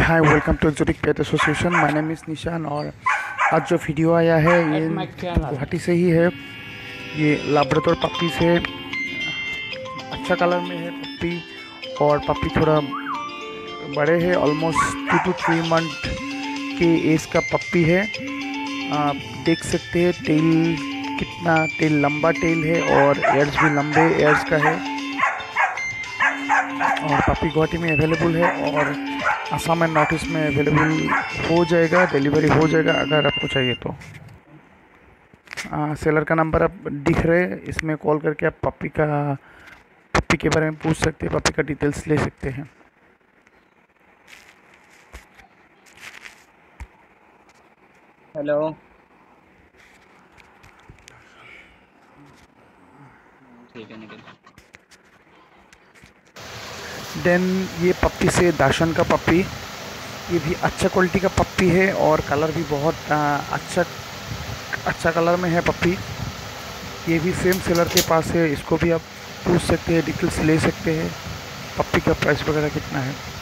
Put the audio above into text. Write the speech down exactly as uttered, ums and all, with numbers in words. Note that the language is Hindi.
Hi, welcome to exotic pet association. My name is Nishan और आज जो वीडियो आया है ये गुवाहाटी से ही है। ये लाब्राडोर पप्पी से अच्छा कलर में है पप्पी, और पप्पी थोड़ा बड़े है, almost two two three month के एज का पप्पी है। आप देख सकते हैं टेल कितना टेल लंबा टेल है और एयर्स भी लंबे एयर्स का है। और पप्पी गुवाहाटी में अवेलेबल है और आसाम एंड नॉर्थ ईस्ट में अवेलेबल हो जाएगा, डिलीवरी हो जाएगा अगर आपको चाहिए तो। आ, सेलर का नंबर आप दिख रहे हैं, इसमें कॉल करके आप पप्पी का पप्पी के बारे में पूछ सकते हैं, पप्पी का डिटेल्स ले सकते हैं। हेलो, ठीक है निकल। देन ये पप्पी से दाशन का पप्पी, ये भी अच्छा क्वालिटी का पप्पी है और कलर भी बहुत आ, अच्छा अच्छा कलर में है पप्पी। ये भी सेम सेलर के पास है, इसको भी आप पूछ सकते हैं, डिटेल्स ले सकते हैं। पप्पी का प्राइस वगैरह कितना है।